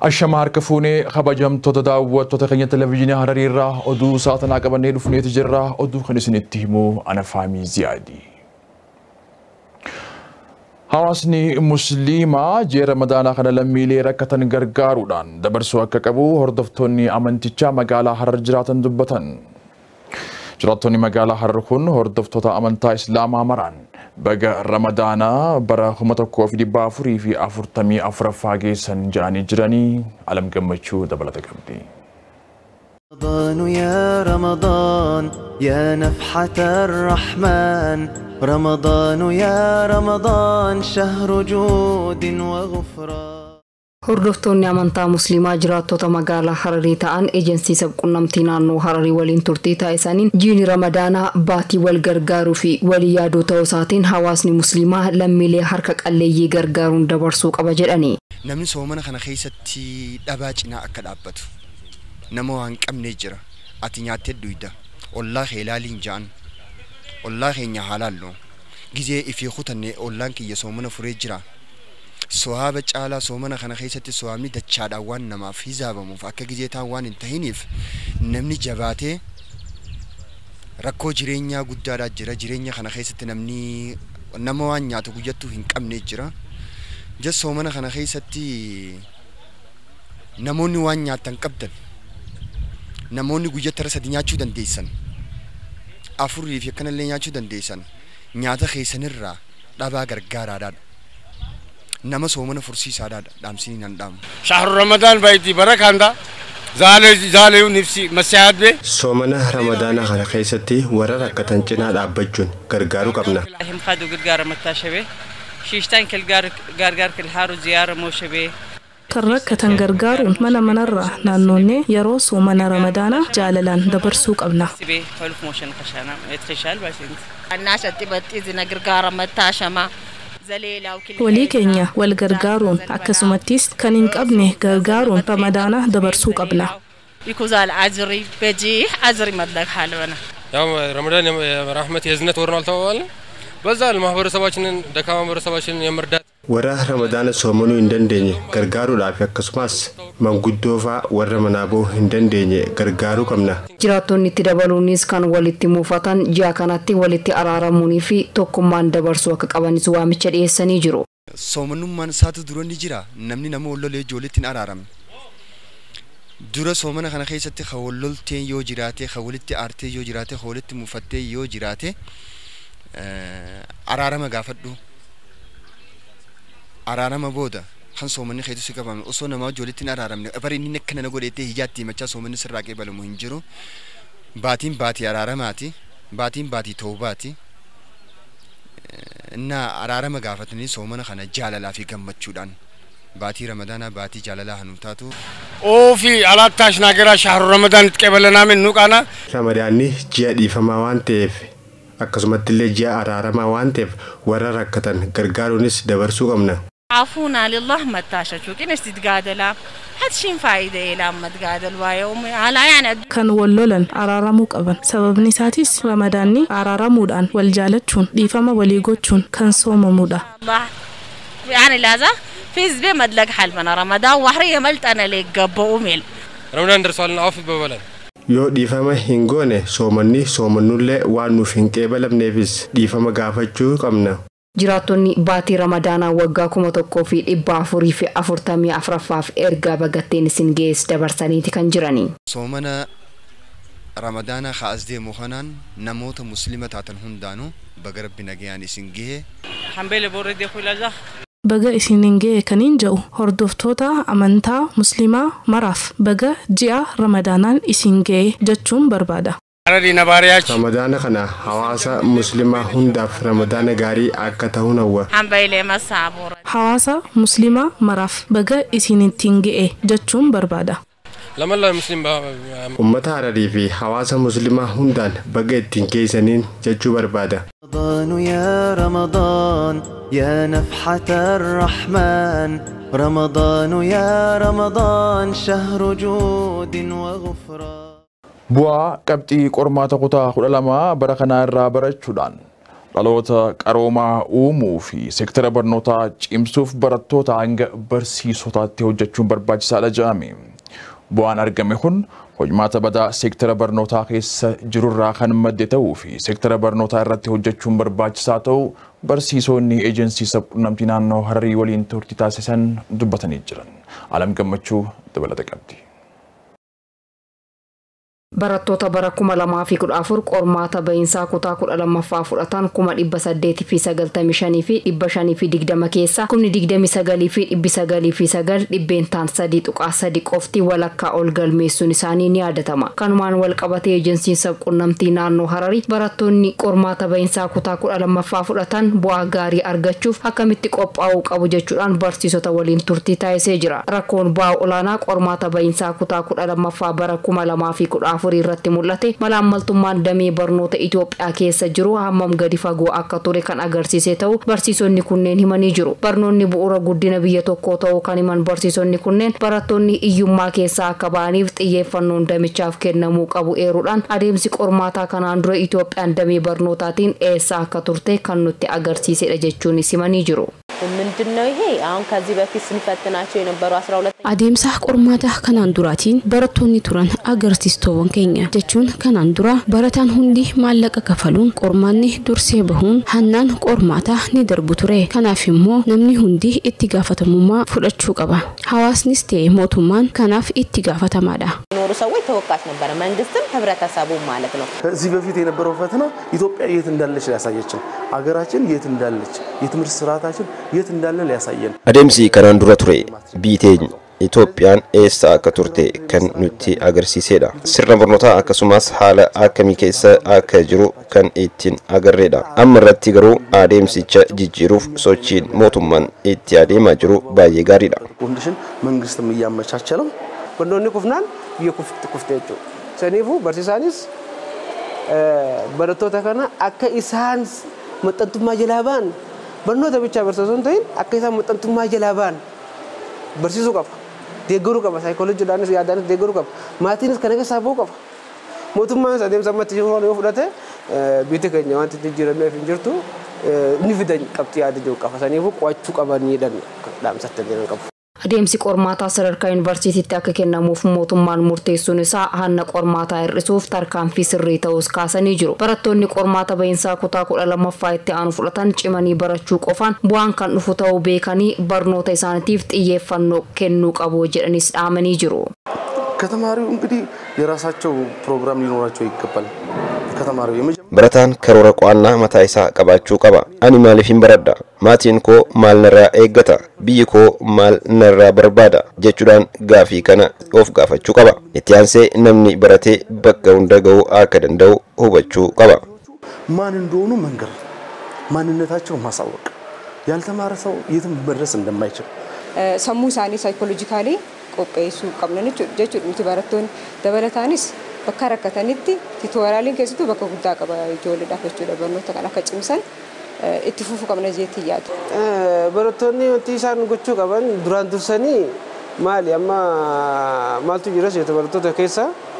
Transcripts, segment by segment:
الشمار كفوني خبجم تتداوت تتخيل تلفزيون هريرة أدو ساعتنا قبل نيلفني تجرة أدو خنسني تهمو أنا فامي زيادي هواسني مسلمة جي رمضان خنا لميلي ركتن غرغارودان دبرسو أكاكابو هردفتوني أمنتيچا مقالا حرر جراتن دبتن جراتوني مقالا حرر خون هردفتوتا أمنتا إسلام مران بقى رمضانا برا خمتكو في دبافوري في أفرتمي أفرفاقي سنجاني جراني علم قمتشو دبلتك أبدي رمضان يا رمضان يا نفحة الرحمن رمضان يا رمضان شهر جود وغفران هردفتوني أمانتا مسلمة جراتوتا مقالة حرري تان إيجنسي سبقنمتي نانو حرري ولين ترتي تايسانين جيني رمضانا باتي والغرغارو في وليادو توساتين حواسني مسلمة لميلي حركك اللي غرغارون دبرسوك أبجراني نمني سومنا خنا خيستي دباجنا أكد أبتو نمو هنك أمني جرا أتنيات الدويدة والله خلالين جان والله خيني حلالو جزء في خطني والله كي يسومنا فريجرا صحابة على سومنا خنا خيستي سوامي دتشاد أوان نما في زابا مفاك جزء تاوان انتهينيف نمني جباتي ركو جرينيا قدرات جرا جرينيا خنا خيستي نمني نموان ياتو جتو هنك أمني جرا جس سومنا خنا خيستي نموني وان ياتن قبدن نموني guyyaa tara sadi nyaachuu dandeessan afurii fi akkana illee nyaachuu dandeessan nyaata keessanirraa dhabaa gargaaraadhaan nama soomana fursiisaadhaan dhaamsanii nan dhaamu. شهر رمضان بايتي بركاندا زالي نفسي مساعد به soomana ramadaana kana keessatti warra rakkatan cinaa dhaabbachuun gargaaruu qabna. هم خدوا gargaara mattaashabee shiishtaan gargaar kilhaaru ziyaara mooshabee كركتن غرغارون منا منرا نانوني يرو سومنا رمضان جاللان دبرسو قبنا حلف موشن خشانا يتخشال باسنت الناس تبتي زنا غرغارا متاشما زليلا وكل ولي كينيا والغرغارون اكسمتيس كانين قبني غرغارون رمضان دبرسو قبنا يكوزال عزري بجي عزري مدلك حالنا يوم رمضان رحمة يزنت ورنال توال بزال ማህበረሰባችንን ደካማ ማህበረሰባችንን የመርዳት ወራ ረመዳን ሶመኑ እንደንደኝ ገርጋሩ ላፊ አከሱማስ መንጉዶፋ ወረ መናቦ እንደንደኝ ገርጋሩ ቀምና ጅራቶን ይተደበሉኒስ ካን ወልቲ ሙፋታን ጃካናቲ ወልቲ አራራሙኒ ፊ ቶኩማን ደበርሱ አከቀባኒስ ዋምቸ ዲሰኒ ጅሮ ሶመኑ ማንሳቱ ድሮን ጅራ ነምኒ ነሞ ወለለ ጆልቲን አራራም ዱረ ሶመና ከነ ኸይሰቲ ኸወለልቴ ዮ ጅራቴ ኸወልቲ አርቴ ዮ ጅራቴ ኸወልቲ ሙፈቴ ዮ ጅራቴ أرارما قافدو أرارما بودا خن سومني خيتو سكابام أصلا ما جولتين أرارمني أفريني نكنا نقول إتى هجاتي ما تشا سومني سراقي بالو مهنجرو باتين أرارماتي باتين توباتي إننا أرارما قافتني سومنا خنا جاللا في كم متشودان باتي رمضان باتي جاللا هنوتاتو أو في على تاش ناقرا شهر رمضان تقبلنا من نوكانا رمضاني جادي فما وانتف akkasumatti illee ji'a araaramaa waan ta'eef warra rakkatan gargaaruunis dabarsuu qabna. عفونا لله متاشا شو كنا استتقادلا هاتشين فايدة إلى ما تقادل ويوم على يعني كان ولولن أرارمو قبن سبب نساتيس رمضاني أرارمودان والجالتشون ديفما وليغوتشون كان صوم مودا الله يعني لازا في زبي مدلق حل من رمضان وحرية ملت أنا ليك قبو أميل رمضان درسالنا عافي ببلد yoo dhiifama hin goone soomannullee waan nuuf hin qeebalamneefis dhiifama gaafachuu qabna. Jiraatonni baatii ramadaanaa waggaa 1444 erga bagatteen isin gees dabarsaniiti kan jiranii. Soomana ramadaana khaasdee muhanan namoota muslima taatan hundaanu baga rabbi nagayaan isin gehe. حنبيل بورد خلاجة baga isinin gee kanin ja'u hordoftoota amantaa muslimaa maraaf baga ji'a ramadaanaan isin gee jechuun barbaada. Ramadaana kana hawaasa muslimaa hundaaf ramadaana gaarii akka ta'uun hawwa. حنبيل مسابور Hawaasa muslimaa maraaf baga isinittiin gee jechuun barbaada. لما الله مسلم Ummata Hararii fi hawaasa muslimaa hundaan baga ittiin geessaniin jechuu barbaada. رمضان يا رمضان يا نفحة الرحمن رمضان يا رمضان شهر جود وغفران bu'aa qabxii qormaata kutaa 12 bara kana irraa barachuudhaan dhaloota qaroomaa uumuu fi seektara barnootaa cimsuuf barattoota hanga barsiisotaatti hojjechuun barbaachisaadha jedhame. Bu'aan argame kun hojmaata badaa seektara barnootaa keessa jirurraa kan madde ta'uu fi seektara barnootaa irratti hojjechuun barbaachisaa ta'uu barsiisonni eejensii sabquunnamtii naannoo Hararii waliin turtii taasisan dubbatanii jiran. Alam Gammachuu dabalata qabdi. Barattoota bara 2014 qormaata bahinsaa kutaa 12ffaa fudhatan 895 fi 520 keessa 29 fi 909 dhibbeentaan 3.3 qofti walakkaa ol galmeessuun isaanii ni yaadatama. Kanumaan wal qabatee ejensiin sabquunnamtii naannoo Hararii barattoonni qormaata bahinsaa kutaa 12ffaa fudhatan bu'aa gaarii argachuuf akkamitti qophaa'uu qabu jechuudhaan barsiisota waliin turtii taasisee jira. Rakkoon bu'aa olaanaa qormaata bahinsaa kutaa 12ffaa bara 2014 irratti mul'ate malaammaltummaan damee barnoota Itoophiyaa keessa jiru hammam gadi fagoo akka ture kan agarsiise ta'u barsiisonni kunneen himanii jiru. Barnoonni bu'uura guddina biyya tokkoo ta'uu kan himan barsiisonni kunneen barattoonni iyyummaa keessaa akka ba'aniif xiyyeeffannoon damichaaf kennamuu qabu eeruudhaan adeemsi qormaataa kanaan dura Itoophiyaan damee barnootaatiin eessa akka turte kan nutti agarsiisedha jechuun himanii jiru. ምንድነው ይሄ አሁን ከዚህ በፊት ስንፈትናቸው የነበሩ 12 adeemsa qormaata kanaan duraatiin barattoonni turan agarsiistuuwwan keenya jechuun kanaan dura barataan hundi maallaqa kafaluun qormaanni dursee bahuun hannaan qormaata ni darbu ture. Kanaaf immoo namni hundi itti gaafatamummaa fudhachuu qaba. Hawaasnis ta'e mootummaan kanaaf itti gaafatamaadha. ኖሩ ሰዎች ተወቃሽ ነበር መንግስትም ህብረተሰቡ ማለት ነው። ከዚህ በፊት የነበረው ፈተና ኢትዮጵያ የት እንዳለች ያሳየችን ሀገራችን የት እንዳለች የትምህርት ስርዓታችን የት እንዳለ ሊያሳየን adeemsi kanaan dura ture biiteen Itoophiyaan eessa akka turte kan nutti agarsiisedha. Sirna barnootaa akkasumas haala akkamii keessa akka jiru kan ittiin agarreedha. Amma irratti garuu adeemsicha jijjiiruuf sochiin mootummaan itti adeemaa jiru baay'ee gaariidha. ኮንዲሽን መንግስትም እያመቻቸ ነው ወንዶኒ ኩፍናን የኩፍቴቹ ሰኒፉ በርሲሳኒስ በረቶታ ከና አከ ኢሳንስ መጠንቱማ ጀላባን በርኖታ ብቻ በርሰሶን ተይን አከ ኢሳን መጠንቱማ ጀላባን በርሲሱ ቀፋ deeggaruu qaba saayikooloojii daanis yaadaanis deeggaruu qaba maatiinis kana keessa sabuu qaba mootummaan adeemsa ammatti jiru yoo fudhate biyya keenya wanti jijjiiramee hin jirtu ni fidan qabxii yaada jiru qaba saniifuu qo'achuu qabaniidhaan dhaamsatte jiran qabu. Adeemsi qormaataa sadarkaa yuunivarsiitiitti akka kennamuuf mootummaan murteessuun isaa hanna qormaataa hir'isuuf tarkaanfii sirrii ta'us kaasanii jiru. Barattoonni qormaata bahinsaa kutaa 12ffaa itti aanu fudhatan cimanii barachuu qofaan bu'aan kan dhufu ta'uu beekanii barnoota isaaniitiif xiyyeeffannoo kennuu qabu jedhanis dhaamanii jiru. ከተማሪው እንግዲህ የራሳቸው ፕሮግራም ሊኖራቸው ይገባል። ከተማሪው barataan karoora qo'annaa mataa isaa qabaachuu qaba. Ani maaliifin baradha? Maatiin koo maal narraa eeggata? Biyyi koo maal narraa barbaada? Jechuudhaan gaafii kana of gaafachuu qaba. Itti aansee namni baratee bakka hunda ga'uu akka danda'u hubachuu qaba. ማን እንደሆኑ መንገር ማንነታቸው ማሳወቅ ያልተማረ ሰው የትም መድረስ እንደማይችል ሰሙ ሳኒ ሳይኮሎጂካሊ ቆጴሱ ቀምነን ጀቹ ባረቶን ደበለታኒስ በካረከተንቲ ቲቶራሊን ከስቱ በከጉዳ ቀባ ይጆልዳ ፈቹ ደበርኖ ተቀና ከጭምሰን ኢትፉፉ ቀምነ ጀት ይያት በረቶኒ ቲሳን ጉቹ ቀበን ዱራን ዱርሰኒ ማል ያማ ማልቱ ጅረስ የተበረቶ ተከሳ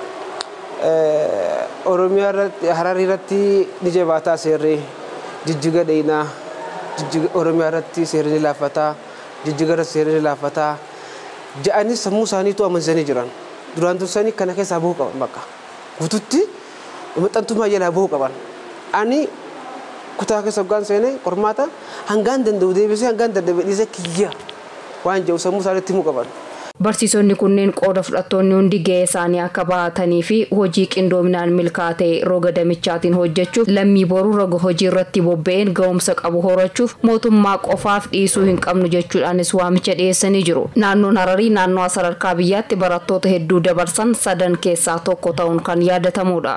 ኦሮሚያ ሀራሪ ረቲ ንጀባታ ሴሬ ጅጅገ ደይና ጅጅገ ኦሮሚያ ረቲ ሴሬ ላፈታ ጅጅገ ረቲ ሴሬ ላፈታ ጃአኒ ሰሙ ሳኒቱ አመንዘኒ ጅራን ዱራን ዱርሰኒ ከነ ከሳ ቦ ቀበን በቃ ጉቱቲ መጠንቱማ የላ ቦ ቀበን አኒ ኩታ ከሰጋን ሰኔ ቆርማታ አንጋን ደንደው ደብሴ አንጋን ደንደው ዲዘክያ ዋንጀው ሰሙ ሳኒቱ ሙ ቀበን Barsiisonni kunneen qooda fudhattoonni hundi gahee isaanii akka baatanii fi hojii qindoominaan milkaa'ee roga damichaatiin hojjechuuf lammii boruu roga hojii irratti bobba'een ga'umsa qabu horachuuf mootummaa qofaaf dhiisuu hin qabnu jechuudhaanis waamicha dhiyeessanii jiru. Naannoon Hararii naannoo sadarkaa biyyaatti barattoota hedduu dabarsan 3 keessaa tokko ta'uun kan yaadatamudha.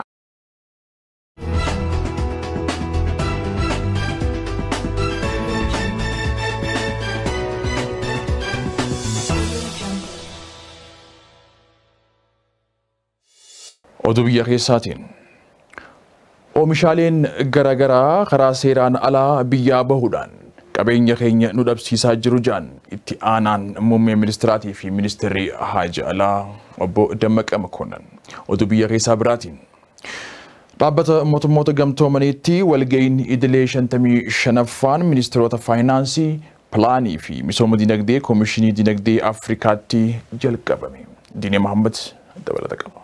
Oduu biyya keessaatiin oomishaaleen garaagaraa karaa seeraan alaa biyyaa bahuudhaan qabeenya keenya nu dhabsiisaa jiru jedhan itti aanaan muummee ministiraatii fi ministeerri Haajaa Alaa obbo Dammaqa Makonnan. Oduu biyya keessaa biraatiin Dhaabbata mootummoota gamtoomaniitti walga'iin idilee 55ffaan ministeerota faayinaansii, pilaanii fi misooma dinagdee koomishinii dinagdee Afrikaatti jalqabame. Diinee Mahammad dabalata qaba.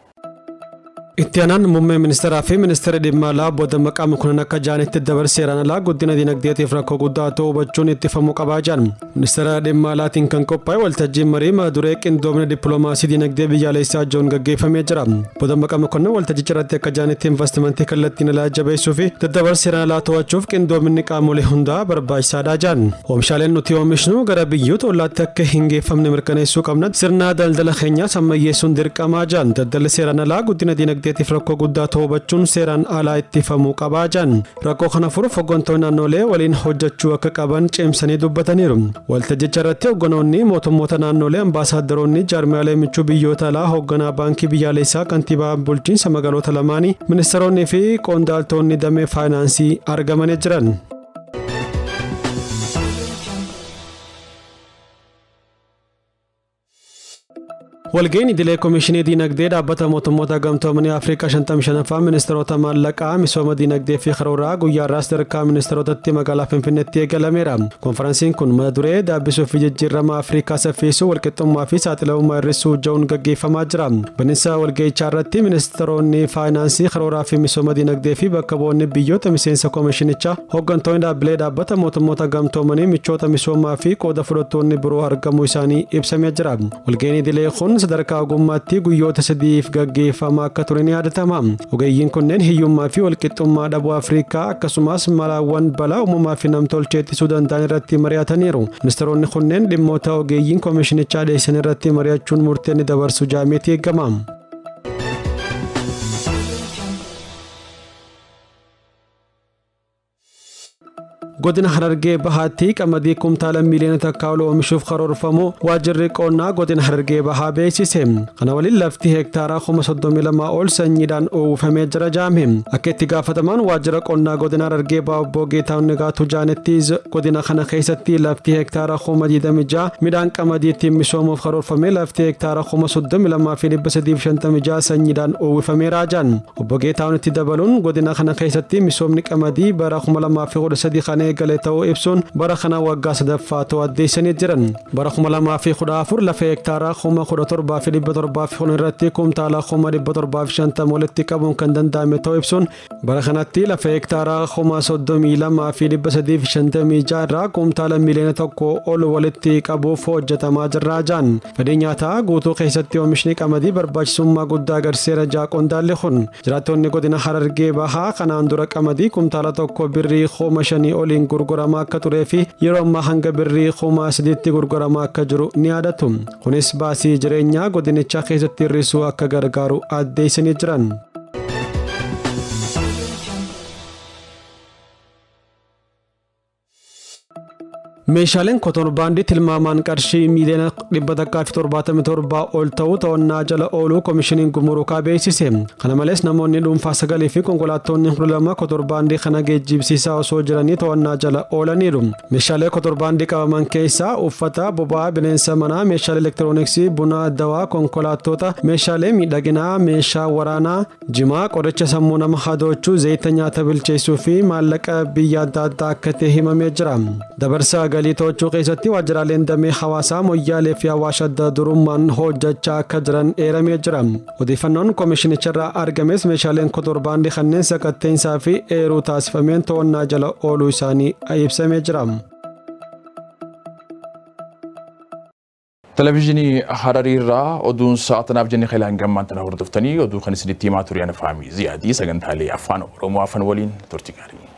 Itti muummee ministeeraa fi ministeera dhimma alaa booda maqaan kunan akka jaanitti dabarseeraan alaa guddina dinagdeetiif rakkoo guddaa ta'uu hubachuun ittifamuu qabaa jiran. Ministeera dhimma alaatiin kan qophaa'e waltajjiin marii mata-duree qindoomina dippiloomaasii dinagdee biyyaalessaa joon gaggeeffamee jira. Booda maqaan kunan waltajjicha irratti akka jaanitti investimentii kallattiin alaa jabeessuu fi daddabarseeraan alaa to'achuuf qindoominni qaamolee hundaa barbaachisaadha jiran. Oomishaaleen nuti oomishnu gara biyyoota ollaatti akka hin geeffamne mirkaneessuu qabna. Sirna daldala keenyaas ammayyeessuun dirqamaa jiran. Daldalli seeraan alaa guddina dinagdeetiif rakkoo guddaa ta'uu hubachuun seeraan alaa ittifamuu qabaa jiran. Rakkoo kana furuuf hooggantoonni naannolee waliin hojjechuu akka qaban cimsanii dubbataniiru. Waltajjicha irratti hoogganoonni mootummoota naannolee ambaasaaddoroonni jaarmiyaalee michuu biyyoota alaa hoogganaa baankii biyyaalessaa kantiibaa bulchiinsa magaalota lamaanii ministeeronni fi qondaaltonni damee faayinaansii argamanii jiran. Walga'iin idilee koomishinii dinagdee dhaabbata mootummoota gamtoomanii Afrikaa 55ffaa ministeerota maallaqaa misooma dinagdee fi karooraa guyyaa irraa sadarkaa ministeerotatti magaalaa Finfinneetti eegalameera. Konferansiin kun mata duree daabbisuu fi jijjiirama Afrikaa saffisuu walqixxummaa fi saaxilamummaa hir'isuu jedhuun gaggeeffamaa jira. Bineensa walga'ichaa irratti ministeeronni faayinaansii karooraa fi misooma dinagdee fi bakka bu'oonni biyyoota miseensa koomishinichaa hooggantoonni dhaabbilee dhaabbata mootummoota gamtoomanii michoota misoomaa fi qooda fudhattoonni biroo argamuu isaanii ibsamee jira. Walga'iin idilee kun sadarkaa ogummaatti guyyoota sadiif gaggeeffamaa akka ture ni yaadatama. Ogeeyyiin kunneen hiyyummaa fi walqixxummaa dhabuu Afrikaa akkasumas malaawwan balaa uumamaa fi namtolchee ittisuu danda'an irratti mari'ataniiru. Ministeeronni kunneen dhimmoota ogeeyyiin koomishinichaa dhiyeessan irratti mari'achuun murtee ni dabarsu jedhameeti eegama. Godina Harargee Bahaatti qamadii kumtaala miiliyoona takka ol oomishuuf karoorfamu waajjirri qonnaa godina Harargee Bahaa beeksise. Kana waliin lafti heektaaraa 32 ol sanyiidhaan uwwifamee jira jedhame. Akka itti gaafatamaan waajjira qonnaa godina Harargee Bahaa obbo Geetahuun Nigaatuu jedhanitti godina kana keessatti lafti heektaaraa 26 midhaan qamadiitiin misoomuuf karoorfame lafti heektaaraa 32,356 sanyiidhaan uwwifameera jedhan. Obbo Geetahuun itti dabaluun godina kana keessatti misoomni qamadii bara 2013 kana eegale ta'uu ibsuun bara kana waggaa sadaffaa to'addeessanii jiran. Bara 2014 lafa heektaaraa 17,710 irratti kumtaala 750 walitti qabuun kan danda'ame ta'uu ibsuun bara kanatti lafa heektaaraa 32,356 irraa kumtaala miiliyoona tokko ol walitti qabuuf hojjetamaa jirra jedhan. Fedhii nyaataa guutuu keessatti oomishni qamadii barbaachisummaa guddaa agarsiiseera jedha qondaalli kun. Jiraattonni godina Harargee Bahaa kanaan dura qamadii kumtaala tokko birrii 5,000 oliin gurguramaa akka turee fi yeroo ammaa hanga birrii 3,000tti gurguramaa akka jiru ni yaadatu. Kunis baasii jireenyaa godinichaa keessatti hir'isuu akka gargaaru addeessanii jiran. Meeshaaleen kotorbaandii tilmaamaan qarshii miiliyoona 177 ol ta'uu to'annaa jala ooluu koomishiniin gumurukaa beeksise. Kana malees namoonni dhuunfaa 9 fi konkolaattonni 12 kotorbaandii kana geejjibsiisaa osoo jiranii to'annaa jala oolaniiru. Meeshaalee kotorbaandii qabaman keessaa uffata, boba'aa, bineensa manaa, meeshaalee elektirooniksii, buna, dawaa, konkolaattota, meeshaalee miidhaginaa, meeshaa waraanaa, jimaa, qoricha sammuu nama hadoochuu, zayita nyaata bilcheessuu fi maallaqa biyya adda addaa akka ta'e himamee jira. Dabarsaa galii to'achuu keessatti waajjiraaleen damee hawaasaa Moyyaalee fi Awaash adda durummaan hojjechaa akka jiran eeramee jira. Odeeffannoon koomishinicharraa argames meeshaaleen kotorbaandii kanneen sakatteensaa fi eeruu taasifameen to'annaa jala ooluu isaanii ibsamee jira. Televezyiinii Harariirraa oduun sa'aatanaaf jennee keelaan gammaan tana hordoftanii oduu kan isinitti himaa turiyaan faamii ziyaadii sagantaalee afaan Oromoo afaan waliin turtii gaarii.